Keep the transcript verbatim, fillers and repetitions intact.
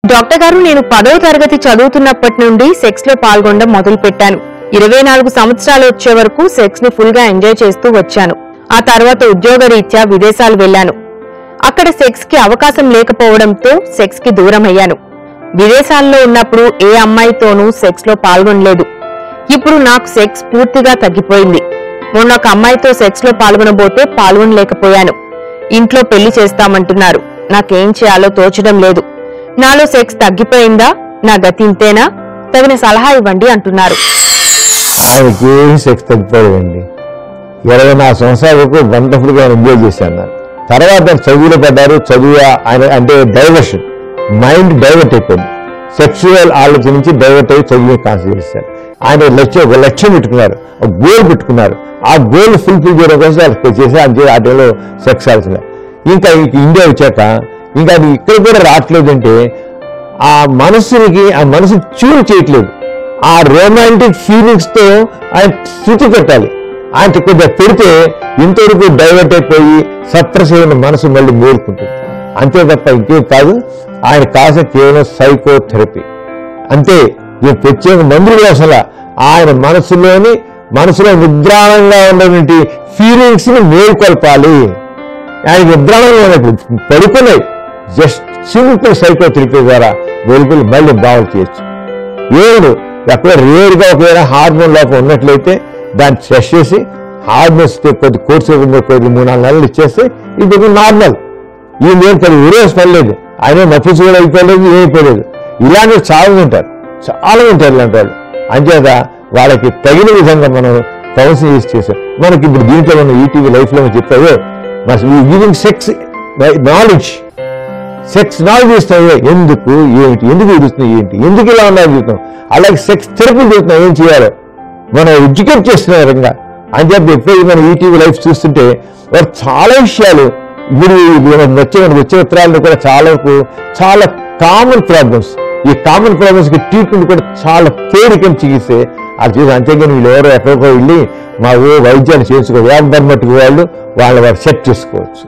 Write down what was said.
Doctor గారు, నేను పదో తరగతి చదువుతున్నప్పటి నుండి సెక్స్ లో పాల్గొనడం మొదలు పెట్టాను. ఇరవై నాలుగు సంవత్సరాలు వచ్చే వరకు సెక్స్ ని ఫుల్ గా ఎంజాయ్ చేస్తూ వచ్చాను. ఆ తర్వాత ఉద్యోగ రీత్యా విదేశాలు వెళ్లాను. అక్కడ సెక్స్ కి అవకాశం లేకపోవడంతో సెక్స్ కి దూరం అయ్యాను. విదేశాల్లో ఉన్నప్పుడు ఏ అమ్మాయితోనూ సెక్స్ లో పాల్గొనలేదు. ఇప్పుడు నాకు సెక్స్ పూర్తిగా తగ్గిపోయింది. మొన్న ఒక అమ్మాయితో సెక్స్ లో పాల్గొనబోతే పాల్గొనలేకపోయాను. ఇంట్లో పెళ్లి చేస్తామంటున్నారు. నాకేం చేయాలో తోచడం లేదు. నాలో సెక్స్ తగ్గిపోయిందా? నా గతి ఇంతేనా? తగిన సలహా ఇవ్వండి అంటున్నారు. ఆయనకి సెక్స్ తగ్గిపోయిందండి. ఇరవై నాలుగు సంవత్సరాల వరకు వండర్ఫుల్ గా ఎంజాయ్ చేశాను. తర్వాత చదువులో పడ్డారు. చదువు ఆయన అంటే డైవర్షన్, మైండ్ డైవర్ట్ అయిపోయింది. సెక్సువల్ ఆలోచన నుంచి డైవర్ట్ అయ్యి చదువు కాన్సన్ట్రేట్ చేశారు. ఆయన లక్ష్యం ఒక లక్ష్యం పెట్టుకున్నారు, ఒక గోల్ పెట్టుకున్నారు. ఆ గోల్ ఫుల్ఫిల్ చేయడం కోసం వాళ్ళు చేసి అంతే ఆ టైంలో సెక్స్ ఆల్సిన. ఇంకా ఇండియా వచ్చాక ఇంకా అది ఇక్కడ కూడా రావట్లేదంటే ఆ మనసునికి ఆ మనసు ట్యూన్ చేయట్లేదు. ఆ రొమాంటిక్ ఫీలింగ్స్ తో ఆయన శృతి పెట్టాలి. ఆయన కొద్దిగా పెడితే ఇంతవరకు డైవర్ట్ అయిపోయి సప్రెస్ అయిన మనసు మళ్ళీ మేలుకుంటుంది. అంతే తప్ప ఇంకేం కాదు. ఆయన కాసే కేవలం సైకోథెరపీ అంతే. ఈ ప్రత్యేక మందులు అసలు ఆయన మనసులోని మనసులో నిద్రాణంగా ఉన్నటువంటి ఫీలింగ్స్ ని మేల్కొల్పాలి. ఆయన నిద్రాణంగా ఉన్నప్పుడు పడుకున్నాయి జస్ట్ సింపుల్ సైకోథెరపీ ద్వారా వెలుపులు మళ్ళీ బాగు చేయొచ్చు. ఏడు ఎక్కడ రేరుగా ఒకవేళ హార్మోన్ లోపం ఉన్నట్లయితే దాన్ని టెస్ట్ చేసి హార్మోన్స్ కొద్ది కోర్సు కొద్ది మూడు నాలుగు నెలలు ఇచ్చేస్తే ఇది నార్మల్. ఈ నేను పది ఊరేసి పడలేదు, ఆయన నఫీస్ కూడా అయిపోలేదు, ఏమైపోలేదు. ఇలాంటివి చాలా ఉంటారు, చాలా ఉంటారు ఇలాంటి వాళ్ళు. అంచేత వాళ్ళకి తగిన విధంగా మనం కౌన్సిలింగ్ చేసాం. మనకి ఇప్పుడు దీంట్లో మనం ఈటీవీ లైఫ్ లో చెప్పావో giving sex knowledge, sex knowledge ఇస్తావో ఎందుకు ఏమిటి, ఎందుకు ఎదుగుతున్నాయి ఏంటి, ఎందుకు ఇలా ఉండాలి చూస్తాం. అలాగే సెక్స్ థెరపీ చూస్తున్నాం, ఏం చేయాలో మనం ఎడ్యుకేట్ చేస్తున్న విధంగా. అని చెప్పి ఎప్పుడైతే మనం ఈటీవీ లైఫ్ చూస్తుంటే వారు చాలా విషయాలు ఇప్పుడు వచ్చే వచ్చే ఉత్తరాలను కూడా చాలా చాలా కామన్ ప్రాబ్లమ్స్, ఈ కామన్ ప్రాబ్లమ్స్ కి ట్రీట్మెంట్ కూడా చాలా తేలికని చికిత్సే అది చూసి. అంతేగాని వీళ్ళు ఎవరో ఎక్కడికో వెళ్ళి మా ఓ వైద్యాలు చేసుకో వ్యాపారం మట్టుకు వాళ్ళు వాళ్ళ వారు సెట్ చేసుకోవచ్చు.